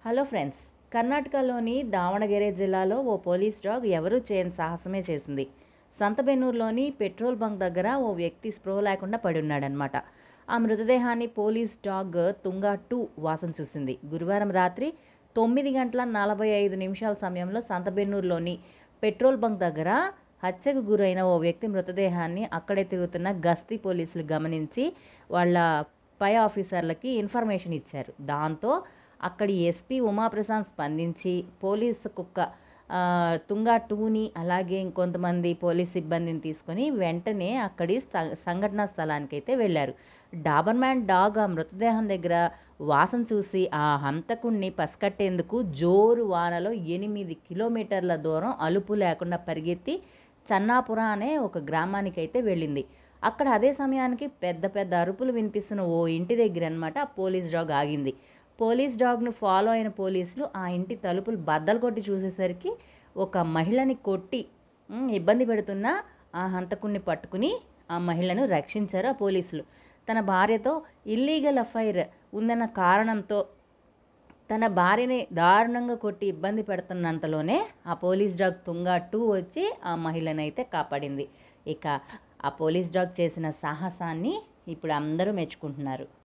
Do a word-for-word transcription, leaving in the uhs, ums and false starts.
Hello friends, కర్ణాటకలోని దావణగెరే జిల్లాలో ఓ police dog ఎవరూ చేయని సాహసమే చేసింది. సంతబెన్నూరులోని పెట్రోల్ బంక్ దగ్గర ఓ వ్యక్తి స్పృహ లేకుండా పడి ఉన్నాడనమాట. ఆ మృతదేహాన్ని పోలీస్ డాగ్ తుంగా టూ వాసన చూసింది. గురువారం రాత్రి తొమ్మిది గంటల నలభై ఐదు నిమిషాల సమయంలో సంతబెన్నూరులోని పెట్రోల్ బంక్ దగ్గర హత్యకు గురైన ఓ వ్యక్తి మృతదేహాన్ని అక్కడే తిరుగుతున్న గస్తీ పోలీసులు గమనించి వాళ్ళ పై ఆఫీసర్లకి ఇన్ఫర్మేషన్ ఇచ్చారు. దాంతో అక్కడి ఎస్పీ ఉమాప్రసాద్ స్పందించి పోలీసు కుక్క తుంగా టూని అలాగే ఇంకొంతమంది పోలీస్ సిబ్బందిని తీసుకొని వెంటనే అక్కడి సంఘటనా స్థలానికి అయితే వెళ్ళారు. డాబర్మ్యాన్ డాగ్ ఆ మృతదేహం దగ్గర వాసన చూసి ఆ హంతకుణ్ణి పసికట్టేందుకు జోరు వానలో ఎనిమిది కిలోమీటర్ల దూరం అలుపు లేకుండా పరిగెత్తి చన్నాపుర అనే ఒక గ్రామానికి అయితే వెళ్ళింది. అక్కడ అదే సమయానికి పెద్ద పెద్ద అరుపులు వినిపిస్తున్న ఓ ఇంటి దగ్గర అనమాట ఆ పోలీస్ డాగ్ ఆగింది. పోలీస్ డాగ్ను ఫాలో అయిన పోలీసులు ఆ ఇంటి తలుపులు బద్దలు కొట్టి చూసేసరికి ఒక మహిళని కొట్టి ఇబ్బంది పెడుతున్న ఆ హంతకుణ్ణి పట్టుకుని ఆ మహిళను రక్షించారు ఆ పోలీసులు. తన భార్యతో ఇల్లీగల్ అఫైర్ ఉందన్న కారణంతో తన భార్యని దారుణంగా కొట్టి ఇబ్బంది పెడుతున్నంతలోనే ఆ పోలీస్ డాగ్ తుంగా టూ వచ్చి ఆ మహిళను అయితే కాపాడింది. ఇక ఆ పోలీస్ డాగ్ చేసిన సాహసాన్ని ఇప్పుడు అందరూ మెచ్చుకుంటున్నారు.